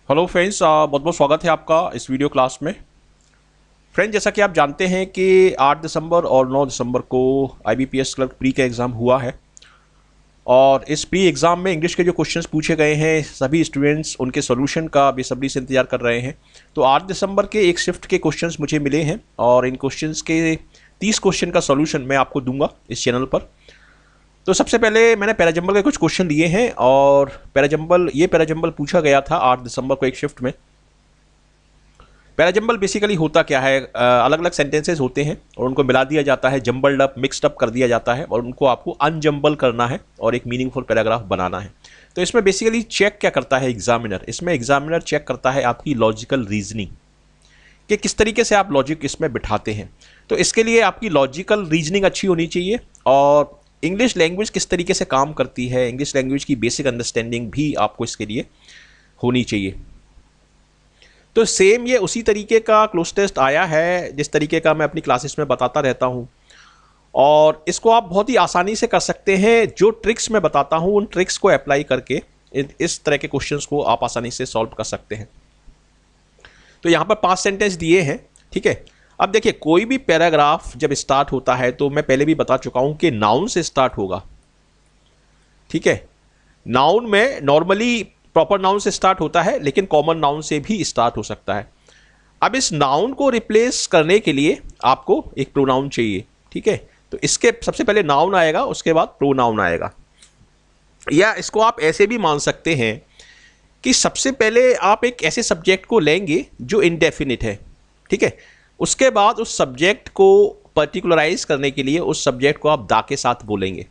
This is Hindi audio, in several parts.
हेलो फ्रेंड्स, बहुत बहुत स्वागत है आपका इस वीडियो क्लास में। फ्रेंड, जैसा कि आप जानते हैं कि 8 दिसंबर और 9 दिसंबर को आईबीपीएस क्लर्क प्री का एग्ज़ाम हुआ है। और इस प्री एग्ज़ाम में इंग्लिश के जो क्वेश्चंस पूछे गए हैं, सभी स्टूडेंट्स उनके सॉल्यूशन का बेसब्री से इंतजार कर रहे हैं। तो 8 दिसंबर के एक शिफ्ट के क्वेश्चंस मुझे मिले हैं और इन क्वेश्चंस के 30 क्वेश्चन का सॉल्यूशन मैं आपको दूंगा इस चैनल पर। तो सबसे पहले मैंने पैराजंबल के कुछ क्वेश्चन लिए हैं और पैराजंबल पूछा गया था 8 दिसंबर को एक शिफ्ट में। पैराजंबल बेसिकली होता क्या है, अलग अलग सेंटेंसेस होते हैं और उनको मिला दिया जाता है, जंबल्ड अप, मिक्सड अप कर दिया जाता है और उनको आपको अनजंबल करना है और एक मीनिंगफुल पैराग्राफ बनाना है। तो इसमें बेसिकली चेक क्या करता है एग्जामिनर, इसमें एग्जामिनर चेक करता है आपकी लॉजिकल रीजनिंग कि किस तरीके से आप लॉजिक इसमें बिठाते हैं। तो इसके लिए आपकी लॉजिकल रीजनिंग अच्छी होनी चाहिए और इंग्लिश लैंग्वेज किस तरीके से काम करती है, इंग्लिश लैंग्वेज की बेसिक अंडरस्टैंडिंग भी आपको इसके लिए होनी चाहिए। तो सेम ये उसी तरीके का क्लोज टेस्ट आया है जिस तरीके का मैं अपनी क्लासेस में बताता रहता हूँ और इसको आप बहुत ही आसानी से कर सकते हैं। जो ट्रिक्स मैं बताता हूँ उन ट्रिक्स को अप्लाई करके इस तरह के क्वेश्चंस को आप आसानी से सॉल्व कर सकते हैं। तो यहाँ पर 5 सेंटेंस दिए हैं, ठीक है। अब देखिए, कोई भी पैराग्राफ जब स्टार्ट होता है तो मैं पहले भी बता चुका हूँ कि नाउन से स्टार्ट होगा, ठीक है। नाउन में नॉर्मली प्रॉपर नाउन से स्टार्ट होता है लेकिन कॉमन नाउन से भी स्टार्ट हो सकता है। अब इस नाउन को रिप्लेस करने के लिए आपको एक प्रोनाउन चाहिए, ठीक है। तो इसके सबसे पहले नाउन आएगा, उसके बाद प्रोनाउन आएगा। या इसको आप ऐसे भी मान सकते हैं कि सबसे पहले आप एक ऐसे सब्जेक्ट को लेंगे जो इनडेफिनिट है, ठीक है। उसके बाद उस सब्जेक्ट को पर्टिकुलराइज करने के लिए उस सब्जेक्ट को आप दा के साथ बोलेंगे।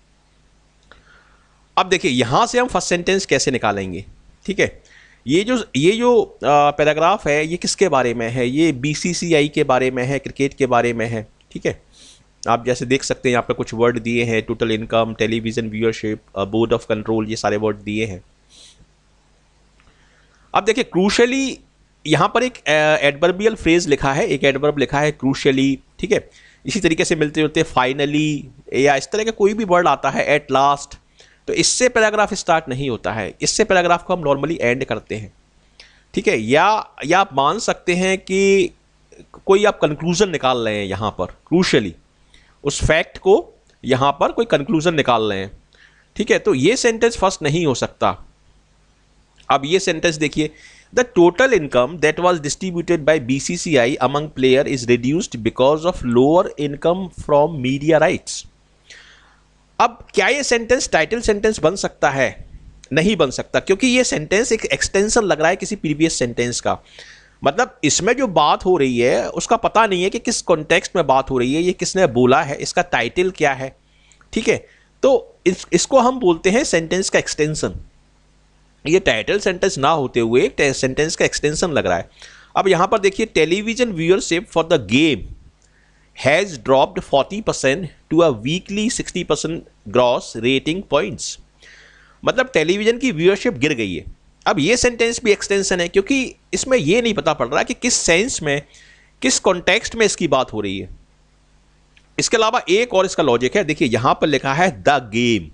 अब देखिए, यहां से हम फर्स्ट सेंटेंस कैसे निकालेंगे, ठीक है। ये जो पैराग्राफ है ये किसके बारे में है, ये बीसीसीआई के बारे में है, क्रिकेट के बारे में है, ठीक है। आप जैसे देख सकते हैं यहाँ पे कुछ वर्ड दिए हैं, total income, television viewership, board of control, ये सारे वर्ड दिए हैं। अब देखिए, क्रूशली यहाँ पर एक एडवर्बियल फ्रेज लिखा है, एक एडवर्ब लिखा है क्रूशली, ठीक है। इसी तरीके से मिलते जुलते फाइनली या इस तरह का कोई भी वर्ड आता है, एट लास्ट। तो इससे पैराग्राफ स्टार्ट नहीं होता है, इससे पैराग्राफ को हम नॉर्मली एंड करते हैं, ठीक है। या आप मान सकते हैं कि कोई आप कंक्लूजन निकाल रहे हैं यहाँ पर, क्रूशली उस फैक्ट को यहाँ पर कोई कंक्लूजन निकाल रहे हैं, ठीक है। तो ये सेंटेंस फर्स्ट नहीं हो सकता। अब ये सेंटेंस देखिए, the total income that was distributed by BCCI among player is reduced because of lower income from media rights. अब क्या ये सेंटेंस टाइटल सेंटेंस बन सकता है? नहीं बन सकता, क्योंकि ये सेंटेंस एक एक्सटेंशन लग रहा है किसी प्रीवियस सेंटेंस का। मतलब इसमें जो बात हो रही है उसका पता नहीं है कि किस कॉन्टेक्स्ट में बात हो रही है, ये किसने बोला है, इसका टाइटल क्या है, ठीक है। तो इसको हम बोलते हैं सेंटेंस का एक्सटेंशन। ये टाइटल सेंटेंस ना होते हुए सेंटेंस का एक्सटेंशन लग रहा है। अब यहां पर देखिए, television viewership for the game has dropped 40% to a weekly 60% gross rating points। मतलब टेलीविजन की व्यूअरशिप गिर गई है। अब ये सेंटेंस भी एक्सटेंशन है क्योंकि इसमें ये नहीं पता पड़ रहा कि किस सेंस में, किस कॉन्टेक्स्ट में इसकी बात हो रही है। इसके अलावा एक और इसका लॉजिक है, देखिए यहां पर लिखा है द गेम।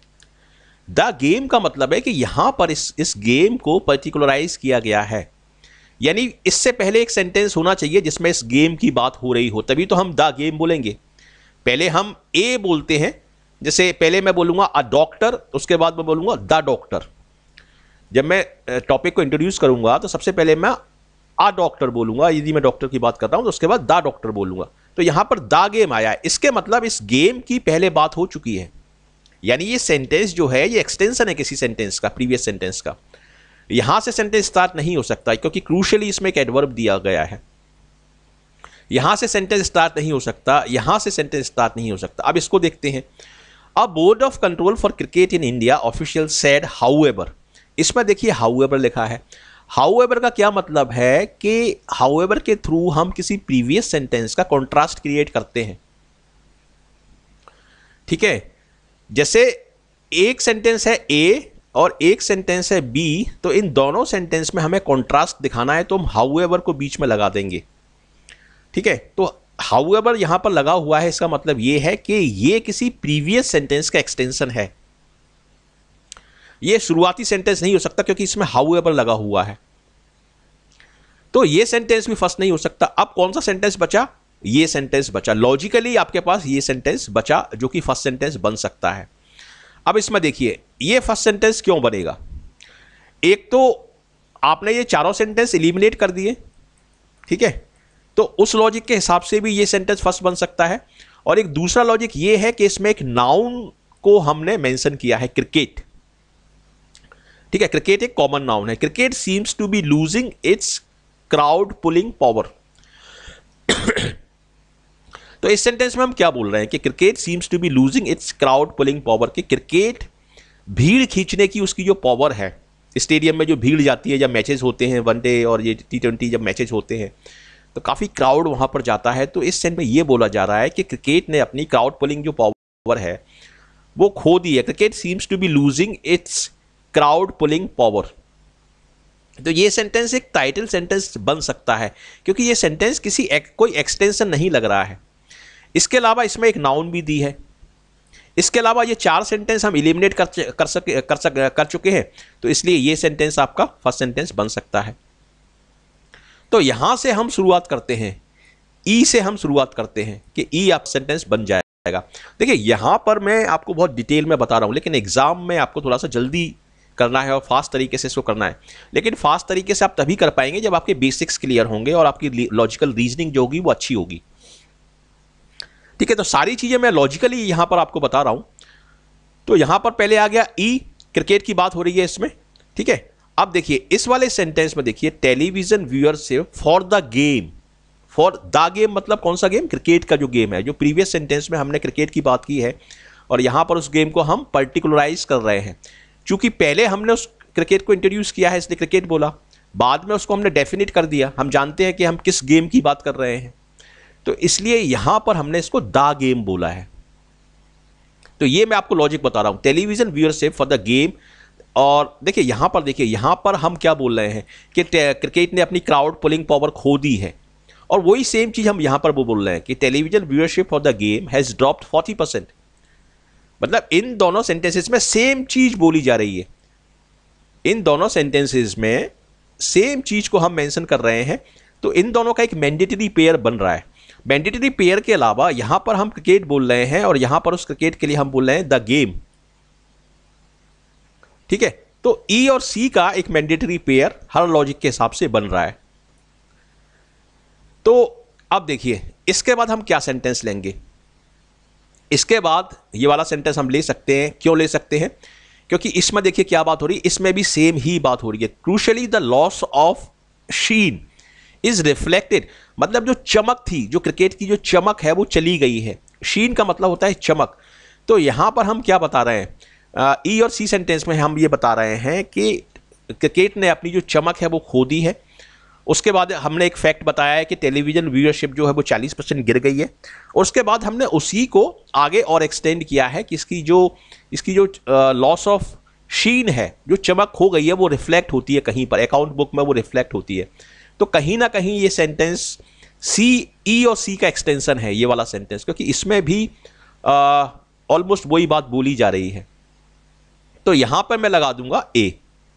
द गेम का मतलब है कि यहां पर इस गेम को पर्टिकुलराइज किया गया है, यानी इससे पहले एक सेंटेंस होना चाहिए जिसमें इस गेम की बात हो रही हो, तभी तो हम द गेम बोलेंगे। पहले हम ए बोलते हैं, जैसे पहले मैं बोलूंगा अ डॉक्टर, उसके बाद मैं बोलूंगा द डॉक्टर। जब मैं टॉपिक को इंट्रोड्यूस करूंगा तो सबसे पहले मैं अ डॉक्टर बोलूंगा, यदि मैं डॉक्टर की बात करता हूं तो उसके बाद द डॉक्टर बोलूंगा। तो यहां पर द गेम आया है, इसके मतलब इस गेम की पहले बात हो चुकी है, यानी ये सेंटेंस जो है ये एक्सटेंशन है किसी सेंटेंस का, प्रीवियस सेंटेंस का। यहां से सेंटेंस स्टार्ट नहीं हो सकता क्योंकि क्रूशली इसमें एक एडवर्ब दिया गया है। यहां से सेंटेंस स्टार्ट नहीं हो सकता, यहां से सेंटेंस स्टार्ट नहीं हो सकता। अब इसको देखते हैं। A board of control for cricket in India official said however. इसमें देखिए हाउएवर लिखा है। हाउएवर का क्या मतलब है कि हाउएवर के थ्रू हम किसी प्रीवियस सेंटेंस का कॉन्ट्रास्ट क्रिएट करते हैं, ठीक है। जैसे एक सेंटेंस है ए और एक सेंटेंस है बी, तो इन दोनों सेंटेंस में हमें कॉन्ट्रास्ट दिखाना है तो हम हाउएवर को बीच में लगा देंगे, ठीक है। तो हाउएवर यहां पर लगा हुआ है, इसका मतलब यह है कि यह किसी प्रीवियस सेंटेंस का एक्सटेंशन है। यह शुरुआती सेंटेंस नहीं हो सकता क्योंकि इसमें हाउएवर लगा हुआ है। तो ये सेंटेंस भी फर्स्ट नहीं हो सकता। अब कौन सा सेंटेंस बचा? ये सेंटेंस बचा। लॉजिकली आपके पास ये सेंटेंस बचा जो कि फर्स्ट सेंटेंस बन सकता है। अब इसमें देखिए ये फर्स्ट सेंटेंस क्यों बनेगा। एक तो आपने ये चारों सेंटेंस एलिमिनेट कर दिए, ठीक है, तो उस लॉजिक के हिसाब से भी ये सेंटेंस फर्स्ट बन सकता है। और एक दूसरा लॉजिक ये है कि इसमें एक नाउन को हमने मेंशन किया है, क्रिकेट, ठीक है। क्रिकेट एक कॉमन नाउन है। Cricket seems to be losing its crowd pulling power. तो इस सेंटेंस में हम क्या बोल रहे हैं कि cricket seems to be losing its crowd pulling power, कि क्रिकेट भीड़ खींचने की उसकी जो पावर है, स्टेडियम में जो भीड़ जाती है जब मैचेस होते हैं, वनडे और ये T20 जब मैचेस होते हैं तो काफ़ी क्राउड वहाँ पर जाता है। तो इस सेंस में ये बोला जा रहा है कि क्रिकेट ने अपनी क्राउड पुलिंग जो पावर है वो खो दी है। Cricket seems to be losing its crowd pulling power. तो ये सेंटेंस एक टाइटल सेंटेंस बन सकता है क्योंकि ये सेंटेंस कोई एक्सटेंशन नहीं लग रहा है। इसके अलावा इसमें एक नाउन भी दी है। इसके अलावा ये चार सेंटेंस हम एलिमिनेट कर चुके हैं, तो इसलिए ये सेंटेंस आपका फर्स्ट सेंटेंस बन सकता है। तो यहां से हम शुरुआत करते हैं, ई से हम शुरुआत करते हैं कि ई आप सेंटेंस बन जाएगा। देखिए यहां पर मैं आपको बहुत डिटेल में बता रहा हूं, लेकिन एग्जाम में आपको थोड़ा सा जल्दी करना है और फास्ट तरीके से इसको करना है। लेकिन फास्ट तरीके से आप तभी कर पाएंगे जब आपके बेसिक्स क्लियर होंगे और आपकी लॉजिकल रीजनिंग जो होगी वो अच्छी होगी, ठीक है। तो सारी चीजें मैं लॉजिकली यहां पर आपको बता रहा हूं। तो यहां पर पहले आ गया ई, क्रिकेट की बात हो रही है इसमें, ठीक है। अब देखिए इस वाले सेंटेंस में देखिए television viewership for the game. For the game मतलब कौन सा गेम? क्रिकेट का जो गेम है। जो प्रीवियस सेंटेंस में हमने क्रिकेट की बात की है और यहां पर उस गेम को हम पर्टिकुलराइज कर रहे हैं। चूंकि पहले हमने उस क्रिकेट को इंट्रोड्यूस किया है इसलिए क्रिकेट बोला, बाद में उसको हमने डेफिनेट कर दिया, हम जानते हैं कि हम किस गेम की बात कर रहे हैं, तो इसलिए यहां पर हमने इसको द गेम बोला है। तो ये मैं आपको लॉजिक बता रहा हूं, television viewership for the game. और देखिए यहां पर हम क्या बोल रहे हैं कि क्रिकेट ने अपनी क्राउड पुलिंग पावर खो दी है, और वही सेम चीज हम यहां पर वो बोल रहे हैं कि television viewership for the game has dropped 40%। मतलब इन दोनों सेंटेंसेस में सेम चीज बोली जा रही है, इन दोनों सेंटेंसेस में सेम चीज को हम मेंशन कर रहे हैं। तो इन दोनों का एक मैंडेटरी पेयर बन रहा है। मैंडेटरी पेयर के अलावा यहां पर हम क्रिकेट बोल रहे हैं और यहां पर उस क्रिकेट के लिए हम बोल रहे हैं द गेम, ठीक है। तो ई और सी का एक मैंडेटरी पेयर हर लॉजिक के हिसाब से बन रहा है। तो अब देखिए इसके बाद हम क्या सेंटेंस लेंगे। इसके बाद ये वाला सेंटेंस हम ले सकते हैं। क्यों ले सकते हैं? क्योंकि इसमें देखिए क्या बात हो रही है, इसमें भी सेम ही बात हो रही है। Crucially the loss of sheen is reflected, मतलब जो चमक थी, जो क्रिकेट की जो चमक है वो चली गई है। शीन का मतलब होता है चमक। तो यहां पर हम क्या बता रहे हैं, ई और सी सेंटेंस में हम ये बता रहे हैं कि क्रिकेट ने अपनी जो चमक है वो खो दी है। उसके बाद हमने एक फैक्ट बताया है कि टेलीविजन व्यूअरशिप जो है वो 40% गिर गई है। उसके बाद हमने उसी को आगे और एक्सटेंड किया है कि इसकी जो लॉस ऑफ शीन है, जो चमक खो गई है, वो रिफ्लेक्ट होती है कहीं पर, अकाउंट बुक में वो रिफ्लेक्ट होती है। तो कहीं ना कहीं ये सेंटेंस सी, ई और सी का एक्सटेंशन है ये वाला सेंटेंस, क्योंकि इसमें भी ऑलमोस्ट वही बात बोली जा रही है। तो यहां पर मैं लगा दूंगा ए।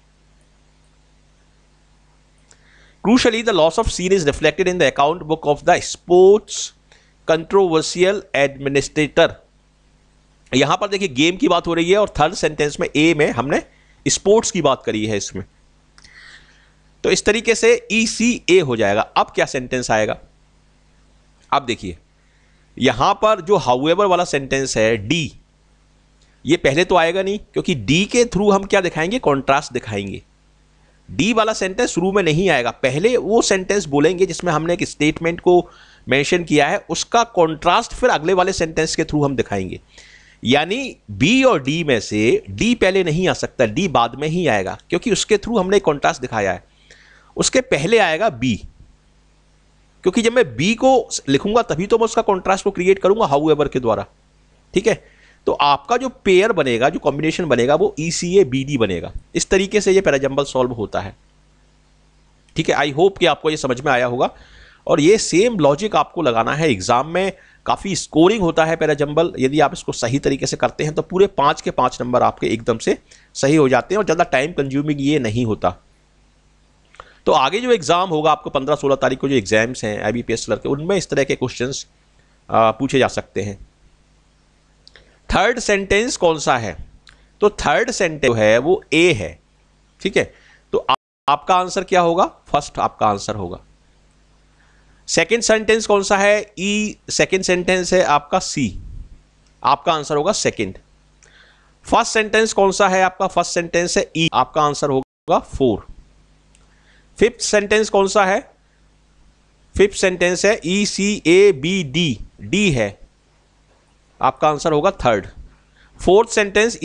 Crucially, the loss of scene is reflected in the account book of the sports controversial administrator। यहां पर देखिए गेम की बात हो रही है और थर्ड सेंटेंस में ए में हमने स्पोर्ट्स की बात करी है इसमें। तो इस तरीके से ई सी ए हो जाएगा। अब क्या सेंटेंस आएगा? अब देखिए यहां पर जो हाउएवर वाला सेंटेंस है डी, ये पहले तो आएगा नहीं, क्योंकि डी के थ्रू हम क्या दिखाएंगे? कॉन्ट्रास्ट दिखाएंगे। डी वाला सेंटेंस शुरू में नहीं आएगा, पहले वो सेंटेंस बोलेंगे जिसमें हमने एक स्टेटमेंट को मेंशन किया है, उसका कॉन्ट्रास्ट फिर अगले वाले सेंटेंस के थ्रू हम दिखाएंगे। यानी बी और डी में से डी पहले नहीं आ सकता, डी बाद में ही आएगा, क्योंकि उसके थ्रू हमने कॉन्ट्रास्ट दिखाया है। उसके पहले आएगा बी, क्योंकि जब मैं बी को लिखूंगा तभी तो मैं उसका कॉन्ट्रास्ट को क्रिएट करूंगा हाउएवर के द्वारा, ठीक है। तो आपका जो पेयर बनेगा, जो कॉम्बिनेशन बनेगा, वो ECA BD बनेगा। इस तरीके से ये पैराजंबल सॉल्व होता है, ठीक है। आई होप कि आपको ये समझ में आया होगा। और ये सेम लॉजिक आपको लगाना है एग्जाम में। काफ़ी स्कोरिंग होता है पैराजंबल, यदि आप इसको सही तरीके से करते हैं तो पूरे 5 के 5 नंबर आपके एकदम से सही हो जाते हैं और ज़्यादा टाइम कंज्यूमिंग ये नहीं होता, तो आगे जो एग्ज़ाम होगा आपको 15-16 तारीख को जो एग्ज़ाम्स हैं IBPS क्लर्क के, उनमें इस तरह के क्वेश्चंस पूछे जा सकते हैं। थर्ड सेंटेंस कौन सा है? तो थर्ड सेंटेंस है वो ए है, ठीक है। तो आपका आंसर क्या होगा? फर्स्ट आपका आंसर होगा। सेकंड सेंटेंस कौन सा है? ई। सेकंड सेंटेंस है आपका सी, आपका आंसर होगा सेकंड। फर्स्ट सेंटेंस कौन सा है आपका? फर्स्ट सेंटेंस है ई, आपका आंसर होगा 4। फिफ्थ सेंटेंस कौन सा है? फिफ्थ सेंटेंस है ECABD, डी है, आपका आंसर होगा थर्ड। फोर्थ सेंटेंस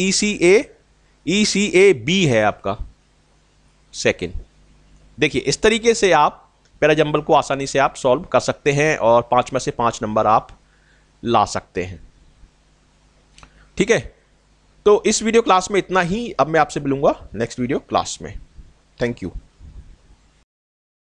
ECAB है, आपका सेकंड। देखिए इस तरीके से आप पैराजंबल को आसानी से आप सॉल्व कर सकते हैं और 5 में से 5 नंबर आप ला सकते हैं, ठीक है। तो इस वीडियो क्लास में इतना ही। अब मैं आपसे मिलूंगा नेक्स्ट वीडियो क्लास में। Thank you.